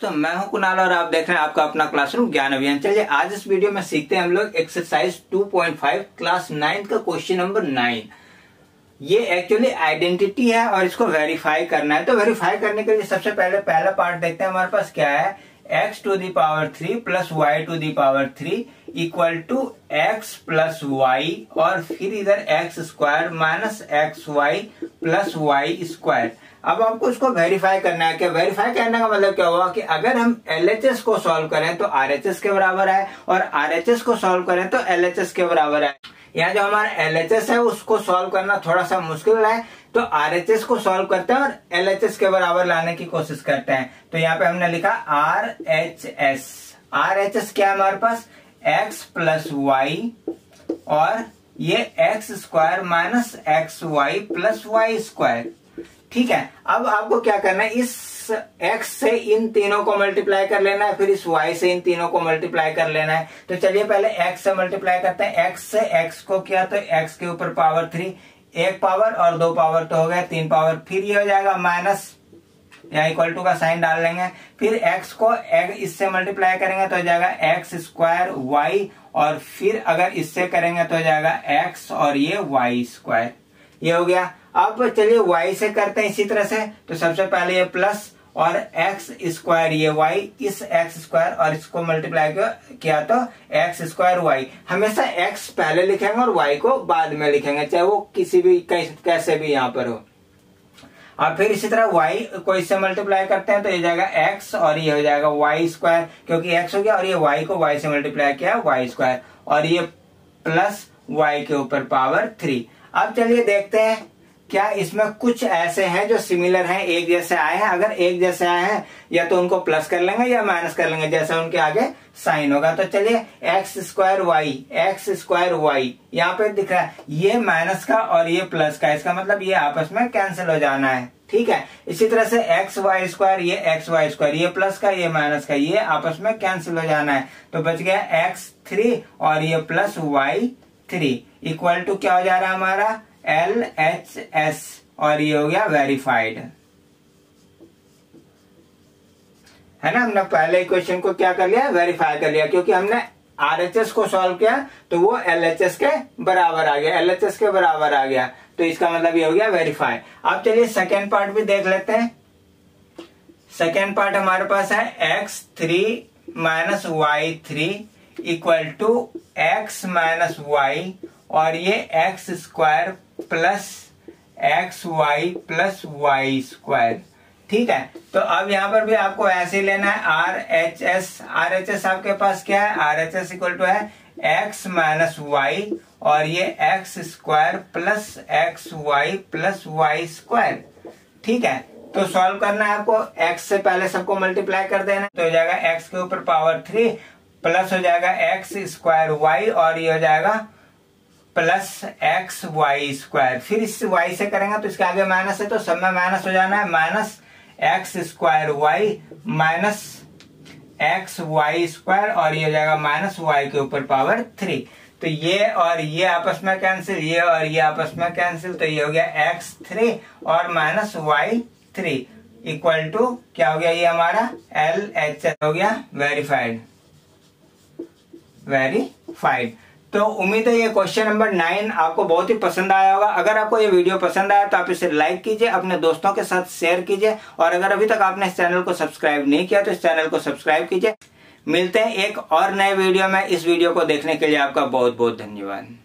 दोस्तों, मैं हूं कुणाल और आप देख रहे हैं आपका अपना क्लासरूम ज्ञान अभियान। चलिए आज इस वीडियो में सीखते हैं हम लोग एक्सरसाइज 2.5 क्लास 9 का क्वेश्चन नंबर 9। ये एक्चुअली आइडेंटिटी है और इसको वेरीफाई करना है। तो वेरीफाई करने के लिए सबसे पहला पार्ट देखते हैं हमारे पास क्या है। x to the power 3 plus y to the power 3 equal to x plus y और फिर इधर x square minus x y plus y square. अब आपको इसको वेरीफाई करना है। क्या वेरीफाई करने का मतलब क्या हुआ कि अगर हम LHS को सॉल्व करें तो RHS के बराबर है और RHS को सॉल्व करें तो LHS के बराबर है। यहाँ जो हमारा LHS है उसको सॉल्व करना थोड़ा सा मुश्किल है, तो RHS को सॉल्व करते हैं और LHS के बराबर लाने की कोशिश करते हैं। तो यहाँ पे हमने लिखा RHS। RHS क्या है हमारे पास, x प्लस वाई और ये x square minus x y plus y square. ठीक है, अब आपको क्या करना है, इस x से इन तीनों को मल्टीप्लाई कर लेना है, फिर इस y से इन तीनों को मल्टीप्लाई कर लेना है। तो चलिए पहले x से मल्टीप्लाई करते हैं। x से x को किया तो x के ऊपर पावर 3, एक पावर और दो पावर तो हो गया 3 पावर, फिर ये हो जाएगा माइनस या इक्वल टू का साइन डाल लेंगे। फिर x को इससे मल्टीप्लाई करेंगे तो हो जाएगा एक्स स्क्वायर वाई और फिर अगर इससे करेंगे तो हो जाएगा x और ये y स्क्वायर। ये हो गया। अब चलिए y से करते हैं इसी तरह से। तो सबसे पहले ये प्लस और x स्क्वायर ये y, इस x स्क्वायर और इसको मल्टीप्लाई किया तो x स्क्वायर y। हमेशा x पहले लिखेंगे और y को बाद में लिखेंगे, चाहे वो किसी भी कैसे भी यहाँ पर हो। अब फिर इसी तरह y को इससे मल्टीप्लाई करते हैं तो ये जाएगा x और ये हो जाएगा y स्क्वायर, क्योंकि x हो गया और ये y को y से मल्टीप्लाई किया y स्क्वायर और ये प्लस y के ऊपर पावर 3। अब चलिए देखते हैं क्या इसमें कुछ ऐसे हैं जो सिमिलर हैं, एक जैसे आए हैं। अगर एक जैसे आए हैं या तो उनको प्लस कर लेंगे या माइनस कर लेंगे, जैसा उनके आगे साइन होगा। तो चलिए एक्स स्क्वायर वाई यहाँ पे दिख रहा है, ये माइनस का और ये प्लस का, इसका मतलब ये आपस में कैंसिल हो जाना है। ठीक है, इसी तरह से एक्स वाई स्क्वायर, ये एक्स वाई स्क्वायर, ये प्लस का ये माइनस का, ये आपस में कैंसिल हो जाना है। तो बच गया x3 और ये प्लस y3 इक्वल टू क्या हो जा रहा है हमारा LHS और ये हो गया वेरीफाइड, है ना। हमने पहले इक्वेशन को क्या कर लिया, वेरीफाई कर लिया, क्योंकि हमने RHS को सॉल्व किया तो वो LHS के बराबर आ गया, LHS के बराबर आ गया। तो इसका मतलब ये हो गया वेरीफाई। अब चलिए सेकेंड पार्ट भी देख लेते हैं। सेकेंड पार्ट हमारे पास है x3 minus y3 equal to x minus y और ये x square plus x y plus y square. ठीक है, तो अब यहाँ पर भी आपको ऐसे ही लेना है RHS आपके पास क्या है, RHS इक्वल टू है x माइनस वाई और ये x square plus x y plus y square. ठीक है, तो सॉल्व करना है आपको। x से पहले सबको मल्टीप्लाई कर देना, तो हो जाएगा x के ऊपर पावर 3 प्लस हो जाएगा एक्स स्क्वायर वाई और ये हो जाएगा प्लस एक्स वाई स्क्वायर। फिर इस y से करेंगे तो इसके आगे माइनस है तो सब में माइनस हो जाना है, minus x square y minus x y square और ये हो जाएगा माइनस y के ऊपर पावर 3। तो ये और ये आपस में कैंसिल, ये और ये आपस में कैंसिल, तो ये हो गया x3 और माइनस y3 इक्वल टू क्या हो गया, ये हमारा LHS हो गया वेरीफाइड। तो उम्मीद है ये क्वेश्चन नंबर 9 आपको बहुत ही पसंद आया होगा। अगर आपको ये वीडियो पसंद आया तो आप इसे लाइक कीजिए, अपने दोस्तों के साथ शेयर कीजिए और अगर अभी तक आपने इस चैनल को सब्सक्राइब नहीं किया तो इस चैनल को सब्सक्राइब कीजिए। मिलते हैं एक और नए वीडियो में। इस वीडियो को देखने के लिए आपका बहुत बहुत धन्यवाद।